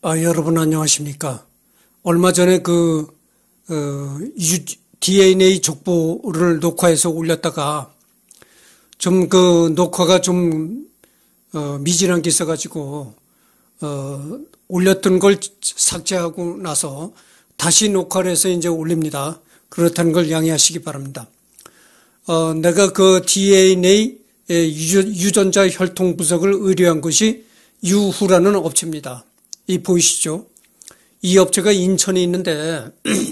여러분 안녕하십니까? 얼마 전에 DNA 족보를 녹화해서 올렸다가 좀 녹화가 좀 미진한 게 있어가지고 올렸던 걸 삭제하고 나서 다시 녹화를 해서 이제 올립니다. 그렇다는 걸 양해하시기 바랍니다. 내가 DNA 유전자 혈통 분석을 의뢰한 것이 유후라는 업체입니다. 이 보이시죠? 이 업체가 인천에 있는데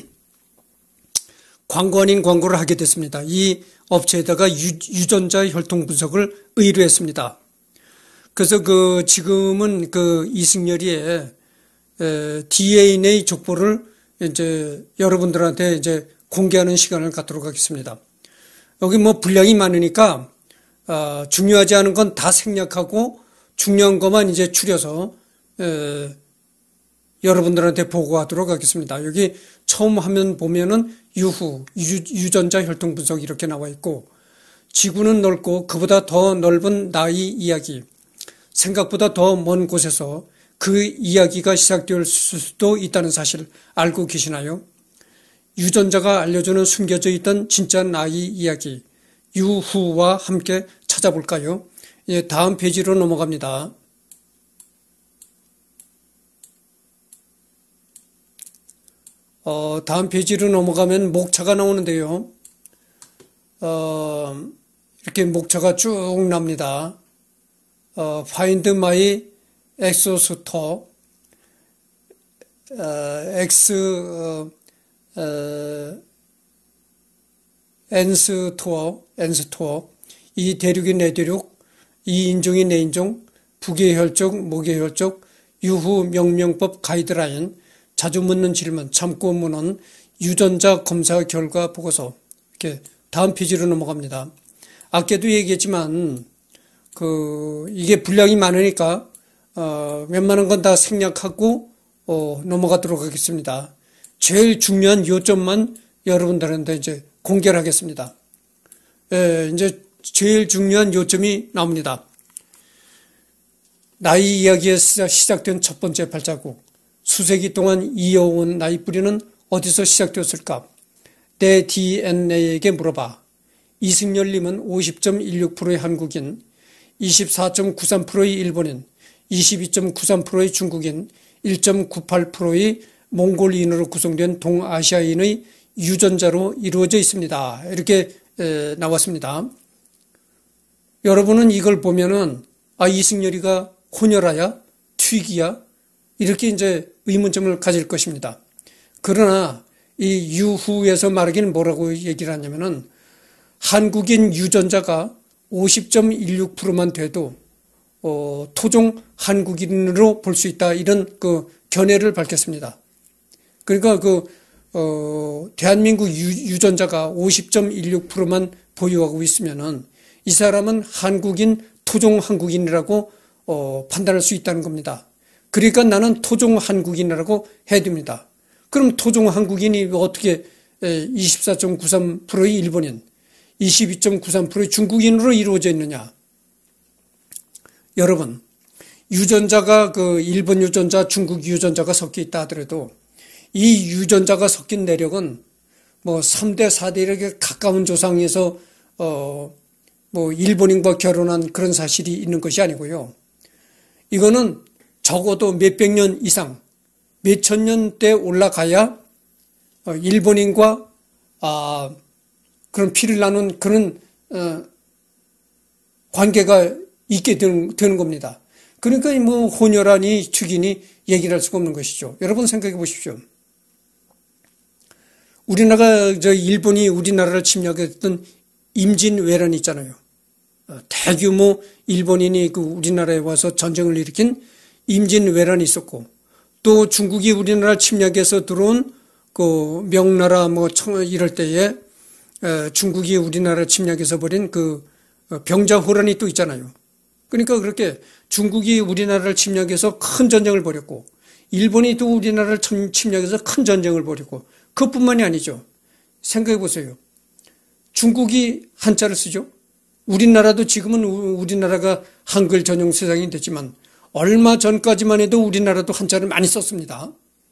광고 아닌 광고를 하게 됐습니다. 이 업체에다가 유전자 혈통 분석을 의뢰했습니다. 그래서 지금은 이승열이의 DNA 족보를 이제 여러분들한테 이제 공개하는 시간을 갖도록 하겠습니다. 여기 분량이 많으니까 중요하지 않은 건 다 생략하고 중요한 것만 이제 추려서 여러분들한테 보고하도록 하겠습니다. 여기 처음 화면 보면은 유전자 혈통 분석 이렇게 나와 있고, 지구는 넓고 그보다 더 넓은 나의 이야기, 생각보다 더 먼 곳에서 그 이야기가 시작될 수도 있다는 사실 알고 계시나요? 유전자가 알려주는 숨겨져 있던 진짜 나의 이야기, 유후와 함께 찾아볼까요? 다음 페이지로 넘어갑니다. 다음 페이지로 넘어가면 목차가 나오는데요. 이렇게 목차가 쭉 납니다. Find my exosutor, N스토어, 이 대륙이 내 대륙, 이 인종이 내 인종, 북의 혈족, 목의 혈족, 유후 명명법 가이드라인, 자주 묻는 질문, 참고 문헌, 유전자 검사 결과 보고서. 이렇게 다음 페이지로 넘어갑니다. 아까도 얘기했지만 이게 분량이 많으니까 웬만한 건 다 생략하고 넘어가도록 하겠습니다. 제일 중요한 요점만 여러분들한테 이제 공개를 하겠습니다. 이제 제일 중요한 요점이 나옵니다. 나의 이야기에서 시작된 첫 번째 발자국. 수세기 동안 이어온 나의 뿌리는 어디서 시작되었을까? 내 DNA에게 물어봐. 이승열님은 50.16%의 한국인, 24.93%의 일본인, 22.93%의 중국인, 1.98%의 몽골인으로 구성된 동아시아인의 유전자로 이루어져 있습니다. 이렇게 나왔습니다. 여러분은 이걸 보면은 이승열이가 혼혈아야? 튀기야? 이렇게 이제 의문점을 가질 것입니다. 그러나 이 유후에서 말하기는 뭐라고 얘기를 하냐면은 한국인 유전자가 50.16%만 돼도 토종 한국인으로 볼 수 있다, 이런 견해를 밝혔습니다. 그러니까 대한민국 유전자가 50.16%만 보유하고 있으면은 이 사람은 한국인, 토종 한국인이라고 판단할 수 있다는 겁니다. 그러니까 나는 토종 한국인이라고 해둡니다. 그럼 토종 한국인이 어떻게 24.93%의 일본인, 22.93%의 중국인으로 이루어져 있느냐? 여러분, 유전자가 일본 유전자, 중국 유전자가 섞여 있다 하더라도 이 유전자가 섞인 내력은 3대, 4대 이렇게 가까운 조상에서 일본인과 결혼한 그런 사실이 있는 것이 아니고요. 이거는 적어도 몇백 년 이상, 몇천 년대 올라가야 일본인과 그런 피를 나눈 그런 관계가 있게 되는 겁니다. 그러니까 혼혈아니 튀기니 얘기를 할 수가 없는 것이죠. 여러분 생각해 보십시오. 일본이 우리나라를 침략했던 임진왜란이 있잖아요. 대규모 일본인이 우리나라에 와서 전쟁을 일으킨 임진왜란이 있었고, 또 중국이 우리나라 침략해서 들어온 명나라 이럴 때에 중국이 우리나라를 침략해서 벌인 병자호란이 또 있잖아요. 그러니까 그렇게 중국이 우리나라를 침략해서 큰 전쟁을 벌였고, 일본이 또 우리나라를 침략해서 큰 전쟁을 벌였고, 그것뿐만이 아니죠. 생각해 보세요. 중국이 한자를 쓰죠. 우리나라도 지금은 우리나라가 한글 전용 세상이 됐지만 얼마 전까지만 해도 우리나라도 한자를 많이 썼습니다.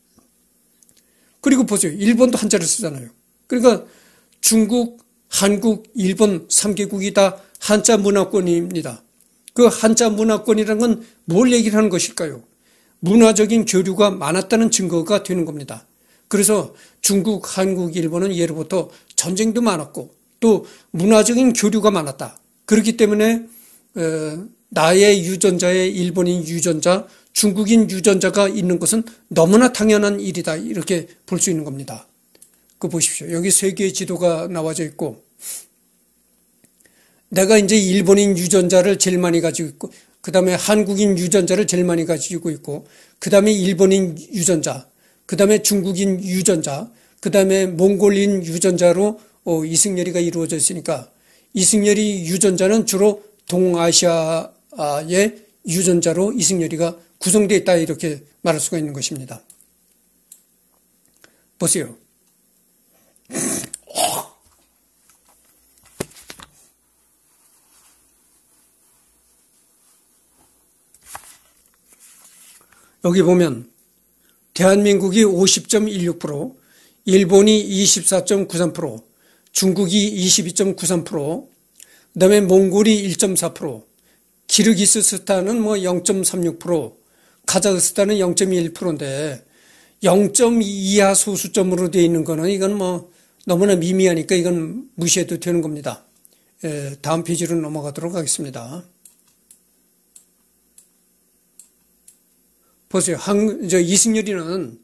그리고 보세요. 일본도 한자를 쓰잖아요. 그러니까 중국, 한국, 일본 3개국이 다 한자 문화권입니다. 그 한자 문화권이라는 건 뭘 얘기를 하는 것일까요? 문화적인 교류가 많았다는 증거가 되는 겁니다. 그래서 중국, 한국, 일본은 예로부터 전쟁도 많았고 또 문화적인 교류가 많았다. 그렇기 때문에 나의 유전자에 일본인 유전자, 중국인 유전자가 있는 것은 너무나 당연한 일이다. 이렇게 볼 수 있는 겁니다. 그거 보십시오. 여기 세계의 지도가 나와져 있고 내가 이제 일본인 유전자를 제일 많이 가지고 있고 그 다음에 한국인 유전자를 제일 많이 가지고 있고 그 다음에 일본인 유전자, 그 다음에 중국인 유전자, 그 다음에 몽골인 유전자로 이승열이가 이루어져 있으니까 이승열이 유전자는 주로 동아시아의 유전자로 이승열이가 구성되어 있다 이렇게 말할 수가 있는 것입니다. 보세요. 여기 보면 대한민국이 50.16%, 일본이 24.93%, 중국이 22.93%, 그 다음에 몽골이 1.4%, 키르기스스탄은 뭐 0.36%, 카자흐스탄은 0.1%인데 0.2 이하 소수점으로 되어 있는 거는 이건 뭐 너무나 미미하니까 이건 무시해도 되는 겁니다. 다음 페이지로 넘어가도록 하겠습니다. 보세요. 이승열이는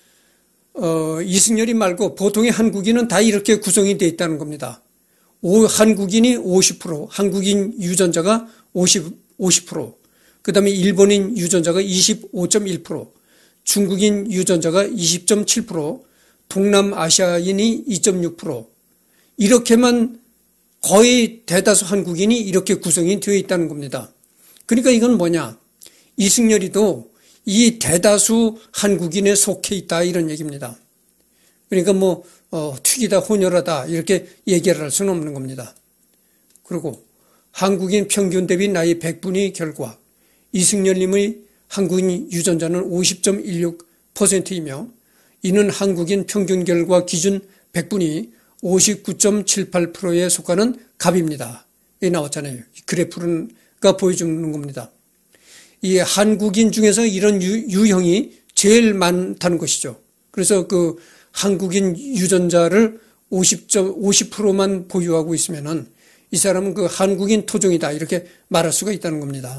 이승열이 말고 보통의 한국인은 다 이렇게 구성이 되어 있다는 겁니다. 한국인이 50%, 한국인 유전자가 50%, 그 다음에 일본인 유전자가 25.1%, 중국인 유전자가 20.7%, 동남아시아인이 2.6%, 이렇게만 거의 대다수 한국인이 이렇게 구성이 되어 있다는 겁니다. 그러니까 이건 뭐냐? 이승열이도 이 대다수 한국인에 속해 있다 이런 얘기입니다. 그러니까 뭐 튀기다 혼혈하다 이렇게 얘기를 할 수는 없는 겁니다. 그리고 한국인 평균 대비 나이 100분위 결과 이승열님의 한국인 유전자는 50.16%이며 이는 한국인 평균 결과 기준 100분위 59.78%에 속하는 갑입니다. 여기 나왔잖아요. 그래프가 보여주는 겁니다. 이 한국인 중에서 이런 유형이 제일 많다는 것이죠. 그래서 그 한국인 유전자를 50%만 보유하고 있으면은 이 사람은 그 한국인 토종이다 이렇게 말할 수가 있다는 겁니다.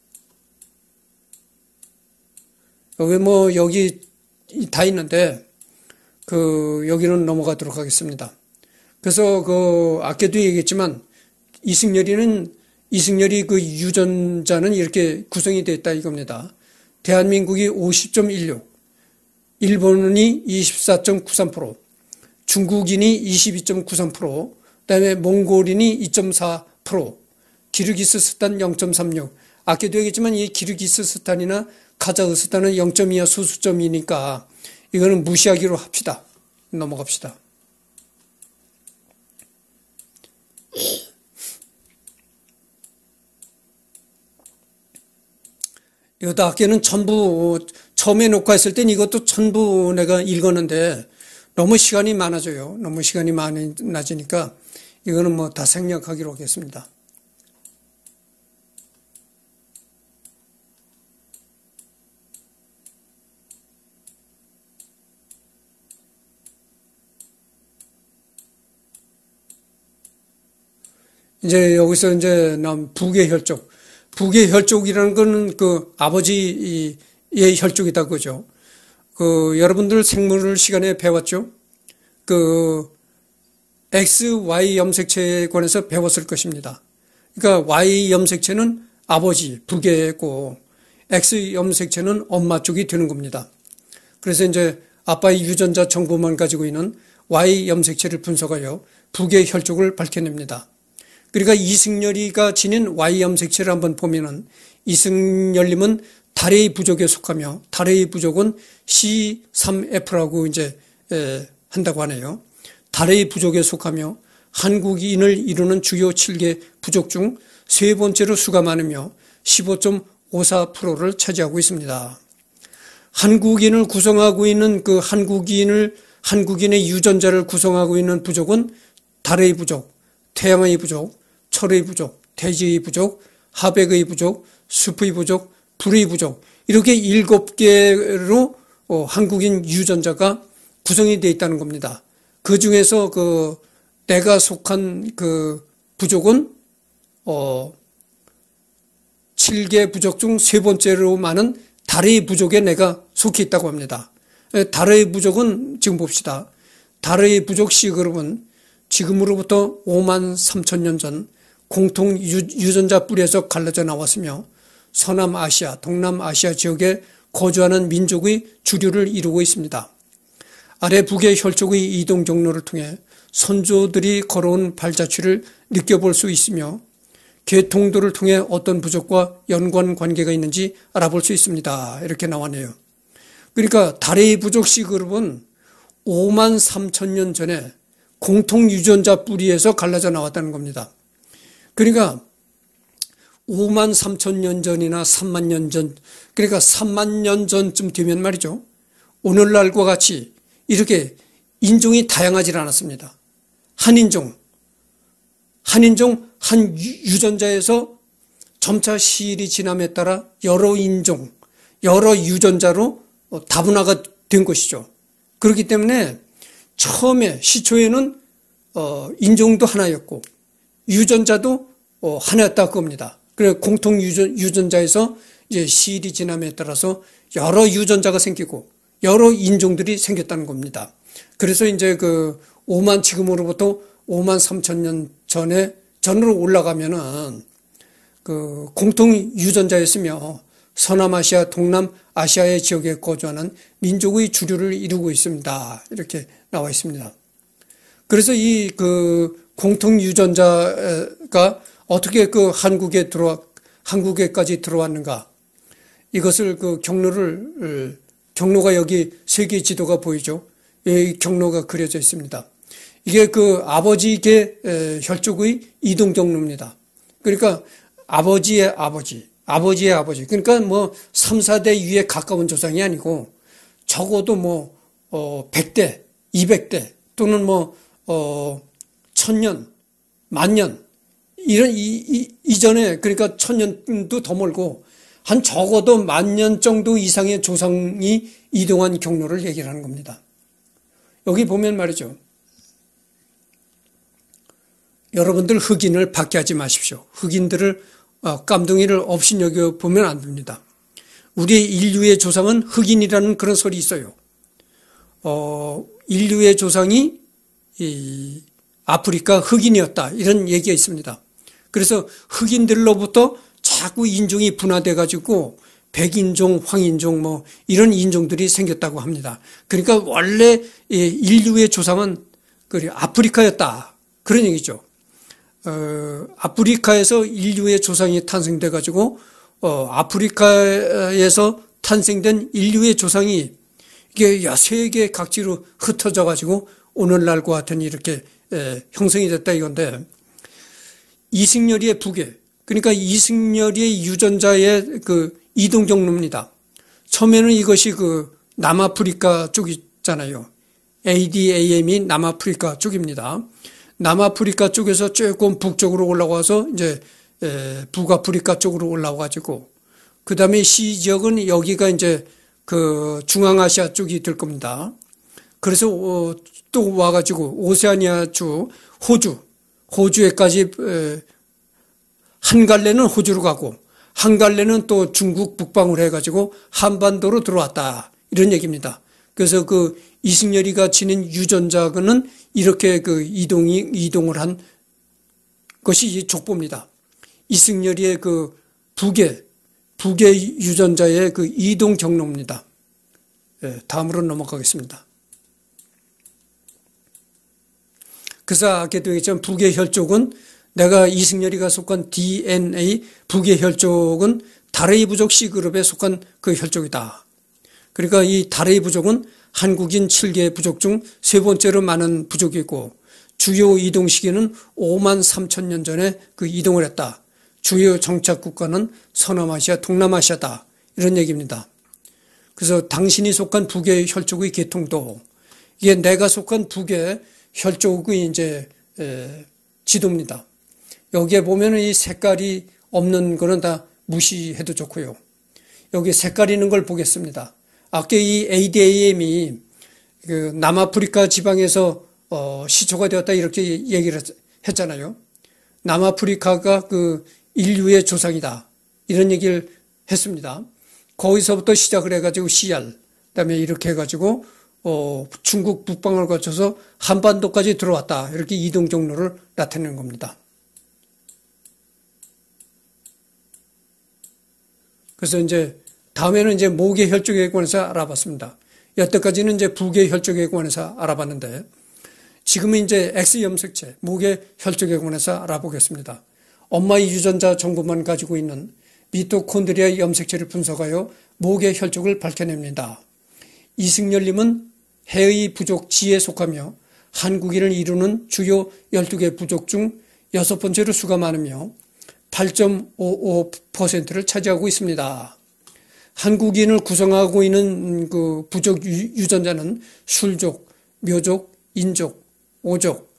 여기 다 있는데 여기는 넘어가도록 하겠습니다. 그래서 아까도 얘기했지만 이승열이 그 유전자는 이렇게 구성이 됐다 이겁니다. 대한민국이 50.16, 일본이 24.93%, 중국인이 22.93%, 그다음에 몽골인이 2.4%, 키르기스스탄 0.36. 아까도 얘기했지만 이 키르기스스탄이나 카자흐스탄은 0.2야 소수점이니까 이거는 무시하기로 합시다. 넘어갑시다. 이것도 아까는 전부 처음에 녹화했을 땐 이것도 전부 내가 읽었는데 너무 시간이 많아져요. 너무 시간이 많아지니까 이거는 뭐 다 생략하기로 하겠습니다. 이제 여기서 이제 북의 혈족. 북의 혈족이라는 거는 그 아버지의 혈족이다 그죠. 여러분들 생물 시간에 배웠죠? XY 염색체에 관해서 배웠을 것입니다. 그러니까 Y 염색체는 아버지, 북의고 X 염색체는 엄마 쪽이 되는 겁니다. 그래서 이제 아빠의 유전자 정보만 가지고 있는 Y 염색체를 분석하여 북의 혈족을 밝혀냅니다. 그러니까 이승열이가 지닌 Y 염색체를 한번 보면은 이승열님은 달의 부족에 속하며 달의 부족은 C3F라고 이제 한다고 하네요. 달의 부족에 속하며 한국인을 이루는 주요 7개 부족 중 세 번째로 수가 많으며 15.5 54%를 차지하고 있습니다. 한국인을 구성하고 있는 그 한국인의 유전자를 구성하고 있는 부족은 달의 부족, 태양의 부족, 철의 부족, 대지의 부족, 하백의 부족, 숲의 부족, 불의 부족, 이렇게 7개로 한국인 유전자가 구성이 되어 있다는 겁니다. 그 중에서 내가 속한 그 부족은 7개 부족 중 3번째로 많은 달의 부족에 내가 속해 있다고 합니다. 달의 부족은 지금 봅시다. 달의 부족 C그룹은 지금으로부터 5만 3천 년 전 공통 유전자 뿌리에서 갈라져 나왔으며 서남아시아, 동남아시아 지역에 거주하는 민족의 주류를 이루고 있습니다. 아래 북의 혈족의 이동 경로를 통해 선조들이 걸어온 발자취를 느껴볼 수 있으며 계통도를 통해 어떤 부족과 연관 관계가 있는지 알아볼 수 있습니다. 이렇게 나왔네요. 그러니까 달의 부족 C그룹은 5만 3천 년 전에 공통 유전자 뿌리에서 갈라져 나왔다는 겁니다. 그러니까 5만 3천 년 전이나 3만 년 전, 그러니까 3만 년 전쯤 되면 말이죠. 오늘날과 같이 이렇게 인종이 다양하지 않았습니다. 한 유전자에서 점차 시일이 지남에 따라 여러 인종, 여러 유전자로 다분화가 된 것이죠. 그렇기 때문에 처음에 시초에는 인종도 하나였고 유전자도 하나였다 그겁니다. 그래 공통 유전자에서 이제 시일이 지남에 따라서 여러 유전자가 생기고 여러 인종들이 생겼다는 겁니다. 그래서 이제 지금으로부터 5만 3천 년 전으로 올라가면은 공통 유전자였으며 서남아시아, 동남아시아의 지역에 거주하는 민족의 주류를 이루고 있습니다. 이렇게 나와 있습니다. 그래서 이 공통 유전자가 어떻게 한국에까지 들어왔는가? 이것을 경로가 여기 세계 지도가 보이죠? 이 경로가 그려져 있습니다. 이게 아버지계 혈족의 이동 경로입니다. 그러니까 아버지의 아버지. 그러니까 3, 4대 위에 가까운 조상이 아니고 적어도 100대, 200대 또는 1000년, 만년 이런 이전에 그러니까 1000년도 더 멀고 한 적어도 10,000년 정도 이상의 조상이 이동한 경로를 얘기를 하는 겁니다. 여기 보면 말이죠. 여러분들 흑인을 박해하지 마십시오. 흑인들을 깜둥이를 업신여겨 보면 안 됩니다. 우리 인류의 조상은 흑인이라는 그런 설이 있어요. 인류의 조상이 아프리카 흑인이었다 이런 얘기가 있습니다. 그래서 흑인들로부터 자꾸 인종이 분화돼 가지고 백인종, 황인종 이런 인종들이 생겼다고 합니다. 그러니까 원래 인류의 조상은 아프리카였다 그런 얘기죠. 아프리카에서 인류의 조상이 탄생돼 가지고 아프리카에서 탄생된 인류의 조상이 이게 세계 각지로 흩어져 가지고 오늘날과 같은 이렇게 형성이 됐다 이건데 이승열이의 부계 그러니까 이승열이의 유전자의 이동 경로입니다. 처음에는 이것이 남아프리카 쪽 있잖아요. ADAM이 남아프리카 쪽입니다. 남아프리카 쪽에서 조금 북쪽으로 올라와서 이제 북아프리카 쪽으로 올라와가지고 그 다음에 C 지역은 여기가 이제 중앙아시아 쪽이 될 겁니다. 그래서 또 와가지고 오세아니아 주 호주에까지 한 갈래는 호주로 가고 한 갈래는 또 중국 북방으로 해가지고 한반도로 들어왔다 이런 얘기입니다. 그래서 이승열이가 지닌 유전자는 이렇게 이동을 한 것이 족보입니다. 이승열이의 북의 유전자의 이동 경로입니다. 다음으로 넘어가겠습니다. 그래서 알게 되겠지만 북의 혈족은 내가 이승열이가 속한 DNA 북의 혈족은 달의 부족 C그룹에 속한 그 혈족이다. 그러니까 이 달의 부족은 한국인 7개 부족 중 3번째로 많은 부족이고 주요 이동 시기는 5만 3천 년 전에 이동을 했다. 주요 정착 국가는 서남아시아, 동남아시아다. 이런 얘기입니다. 그래서 당신이 속한 북의 혈족의 계통도 이게 내가 속한 북의 혈족의 이제 지도입니다. 여기에 보면은 이 색깔이 없는 거는 다 무시해도 좋고요. 여기 색깔 있는 걸 보겠습니다. 아까 이 ADAM이 그 남아프리카 지방에서 시초가 되었다 이렇게 얘기를 했잖아요. 남아프리카가 그 인류의 조상이다 이런 얘기를 했습니다. 거기서부터 시작을 해가지고 CR 그다음에 이렇게 해가지고 중국 북방을 거쳐서 한반도까지 들어왔다 이렇게 이동 경로를 나타내는 겁니다. 그래서 이제 다음에는 이제 모계 혈족에 관해서 알아봤습니다. 여태까지는 이제 부계 혈족에 관해서 알아봤는데 지금은 이제 X 염색체 모계 혈족에 관해서 알아보겠습니다. 엄마의 유전자 정보만 가지고 있는 미토콘드리아 염색체를 분석하여 모계 혈족을 밝혀냅니다. 이승열님은 해의 부족 G에 속하며 한국인을 이루는 주요 12개 부족 중 6번째로 수가 많으며 8.55%를 차지하고 있습니다. 한국인을 구성하고 있는 그 부족 유전자는 술족, 묘족, 인족, 오족.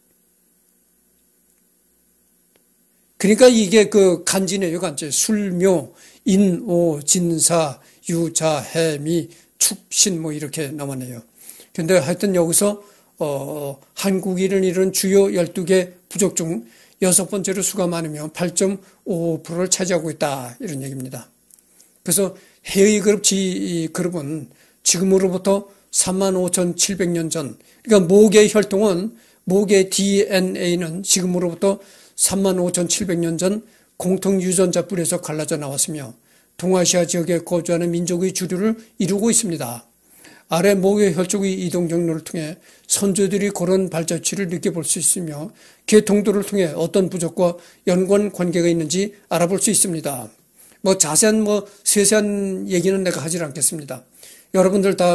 그러니까 이게 그 간지네요, 간지. 술묘, 인, 오, 진사, 유, 자, 해, 미, 축, 신 뭐 이렇게 나왔네요. 근데 하여튼 여기서 한국인을 이루는 주요 12개 부족 중 6번째로 수가 많으면 8.55%를 차지하고 있다 이런 얘기입니다. 그래서 해의 그룹 G 그룹은 지금으로부터 35,700년 전 그러니까 모계 혈통은 모계 DNA는 지금으로부터 35,700년 전 공통 유전자 뿔에서 갈라져 나왔으며 동아시아 지역에 거주하는 민족의 주류를 이루고 있습니다. 아래 모계 혈족의 이동 경로를 통해 선조들이 그런 발자취를 느껴볼 수 있으며 계통도를 통해 어떤 부족과 연관 관계가 있는지 알아볼 수 있습니다. 뭐 자세한 세세한 얘기는 내가 하질 않겠습니다. 여러분들 다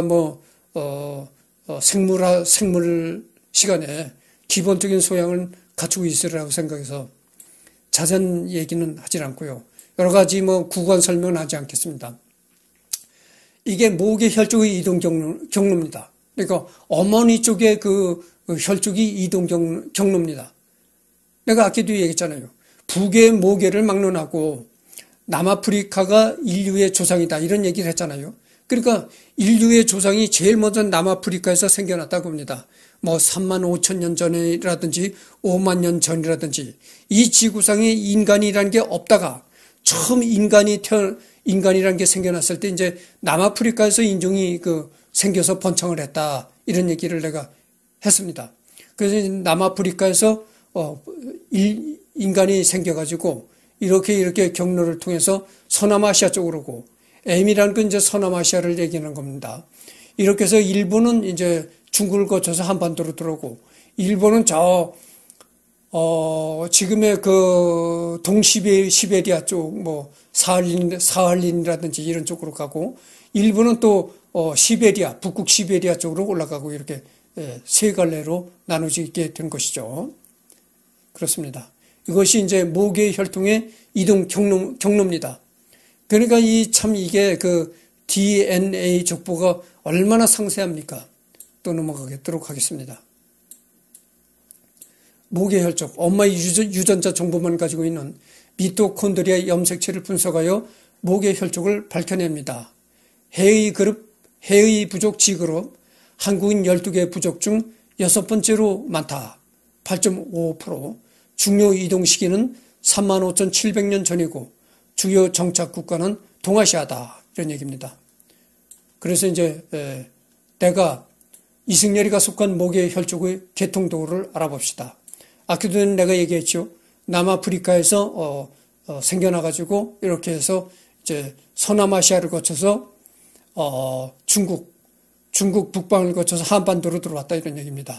생물 시간에 기본적인 소양을 갖추고 있으리라고 생각해서 자세한 얘기는 하질 않고요. 여러 가지 구간 설명은 하지 않겠습니다. 이게 모계 혈족의 이동 경로입니다. 그러니까 어머니 쪽에 그 혈족이 이동 경로입니다. 내가 아까도 얘기했잖아요. 북의 모계를 막론하고 남아프리카가 인류의 조상이다 이런 얘기를 했잖아요. 그러니까 인류의 조상이 제일 먼저 남아프리카에서 생겨났다고 합니다. 3만 5천 년 전이라든지 5만 년 전이라든지 이 지구상에 인간이라는 게 없다가 처음 인간이라는 게 생겨났을 때 이제 남아프리카에서 인종이 생겨서 번창을 했다 이런 얘기를 내가 했습니다. 그래서 남아프리카에서 인간이 생겨가지고 이렇게 경로를 통해서 서남아시아 쪽으로 오고 M이라는 건 이제 서남아시아를 얘기하는 겁니다. 이렇게 해서 일본은 이제 중국을 거쳐서 한반도로 들어오고 일본은 지금의 그 동시베리아 쪽 사할린이라든지 이런 쪽으로 가고 일본은 또 시베리아 북극 시베리아 쪽으로 올라가고 이렇게 세 갈래로 나눠지게 된 것이죠. 그렇습니다. 이것이 이제 모계 혈통의 이동 경로입니다. 그러니까 이게 그 DNA 족보가 얼마나 상세합니까? 또 넘어가도록 하겠습니다. 모계 혈족, 엄마의 유전자 정보만 가지고 있는 미토콘드리아 염색체를 분석하여 모계 혈족을 밝혀냅니다. 해의 부족 G그룹, 한국인 12개 부족 중 6번째로 많다. 8.55%. 중요 이동 시기는 35,700년 전이고 주요 정착 국가는 동아시아다. 이런 얘기입니다. 그래서 이제 내가 이승열이가 속한 모계 혈족의 계통도를 알아봅시다. 아까도 내가 얘기했죠. 남아프리카에서 생겨나가지고 이렇게 해서 이제 서남아시아를 거쳐서 중국 북방을 거쳐서 한반도로 들어왔다 이런 얘기입니다.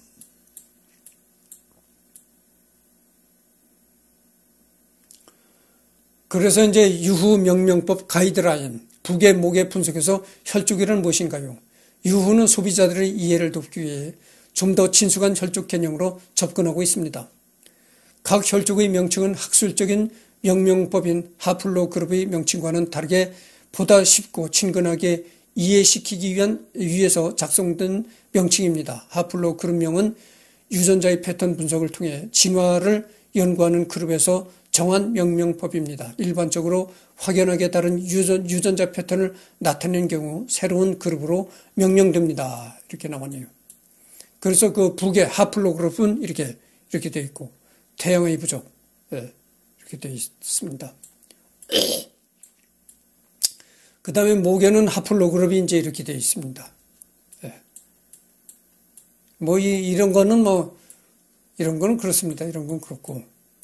그래서 이제 유후 명명법 가이드라인 북의 모계 분석에서 혈족이란 무엇인가요? 유후는 소비자들의 이해를 돕기 위해 좀 더 친숙한 혈족 개념으로 접근하고 있습니다. 각 혈족의 명칭은 학술적인 명명법인 하플로그룹의 명칭과는 다르게 보다 쉽고 친근하게 이해시키기 위해서 작성된 명칭입니다. 하플로그룹명은 유전자의 패턴 분석을 통해 진화를 연구하는 그룹에서 정한 명명법입니다. 일반적으로 확연하게 다른 유전자 패턴을 나타내는 경우 새로운 그룹으로 명명됩니다. 이렇게 나오네요. 그래서 그 북의 하플로그룹은 이렇게 되어 있고 태양의 부족 이렇게 되어 있습니다. 그 다음에 목에는 하플로그룹이 이제 이렇게 되어 있습니다. 뭐 이런 거는 이런 거는 그렇습니다. 이런 건 그렇고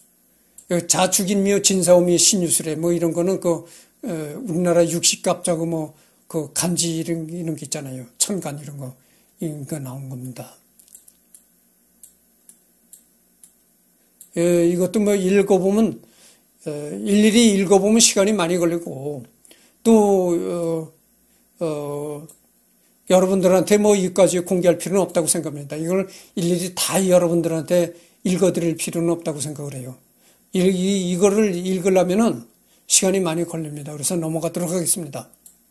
자축인묘 진사오미 신유술에 이런 거는 우리나라 육식갑자고 그 간지 이런 게 있잖아요. 천간 이런 거 나온 겁니다. 이것도 읽어보면 일일이 읽어보면 시간이 많이 걸리고 또 여러분들한테 이까지 공개할 필요는 없다고 생각합니다. 이걸 일일이 다 여러분들한테 읽어드릴 필요는 없다고 생각을 해요. 이거를 읽으려면은 시간이 많이 걸립니다. 그래서 넘어가도록 하겠습니다.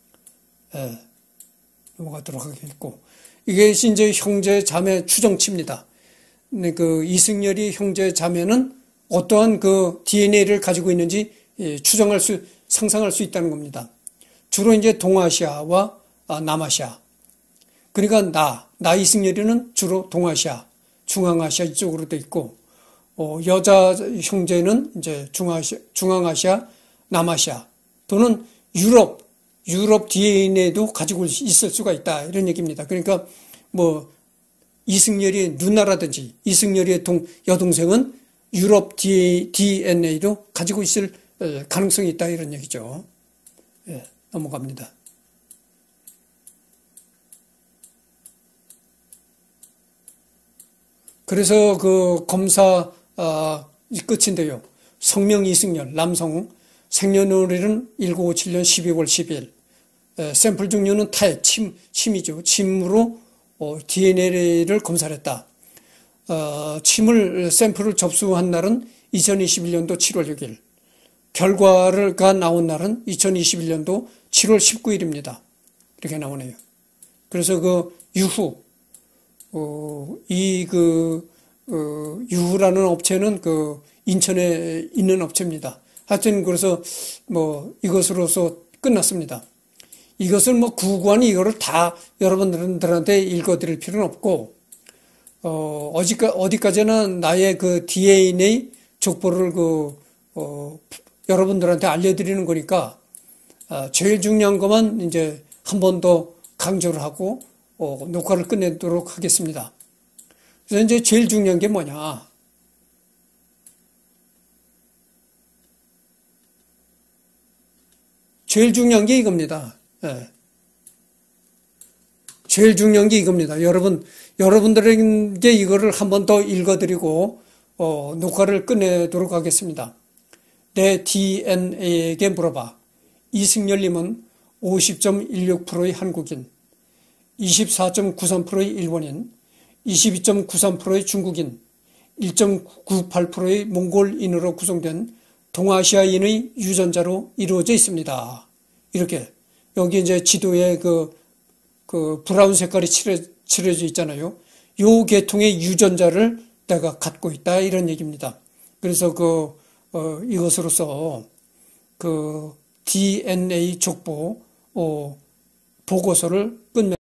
넘어가도록 하겠고 이게 이제 형제 자매 추정치입니다. 그 이승열이 형제 자매는 어떠한 그 DNA를 가지고 있는지 상상할 수 있다는 겁니다. 주로 이제 동아시아와 남아시아. 그러니까 나 이승열이는 주로 동아시아, 중앙아시아 이쪽으로 돼 있고, 여자 형제는 이제 중앙아시아, 남아시아 또는 유럽 DNA도 가지고 있을 수가 있다. 이런 얘기입니다. 그러니까 이승열이 누나라든지 이승열의 여동생은 유럽 DNA도 가지고 있을 가능성이 있다. 이런 얘기죠. 넘어갑니다. 그래서 그 검사 끝인데요. 성명 이승열 남성 생년월일은 1957년 12월 12일 샘플 종류는 타액 침이죠. 침으로 DNA를 검사를 했다. 샘플을 접수한 날은 2021년도 7월 6일 결과가 나온 날은 2021년도 7월 19일입니다. 이렇게 나오네요. 그래서 그 유후 유후라는 업체는 그 인천에 있는 업체입니다. 하여튼 그래서 이것으로서 끝났습니다. 이것을 구구하니 이거를 다 여러분들한테 읽어드릴 필요는 없고 어디까지나 나의 그 DNA 족보를 여러분들한테 알려드리는 거니까 제일 중요한 것만 이제 한 번 더 강조를 하고 녹화를 끝내도록 하겠습니다. 그래서 이제 제일 중요한 게 뭐냐? 제일 중요한 게 이겁니다. 제일 중요한 게 이겁니다. 여러분들에게 이거를 한 번 더 읽어드리고 녹화를 끝내도록 하겠습니다. 내 DNA에게 물어봐. 이승열님은 50.16%의 한국인, 24.93%의 일본인, 22.93%의 중국인, 1.98%의 몽골인으로 구성된 동아시아인의 유전자로 이루어져 있습니다. 이렇게 여기 이제 지도에 그 브라운 색깔이 칠해져 있잖아요. 요 계통의 유전자를 내가 갖고 있다 이런 얘기입니다. 그래서 이것으로서 그 DNA 족보 보고서를 끝내.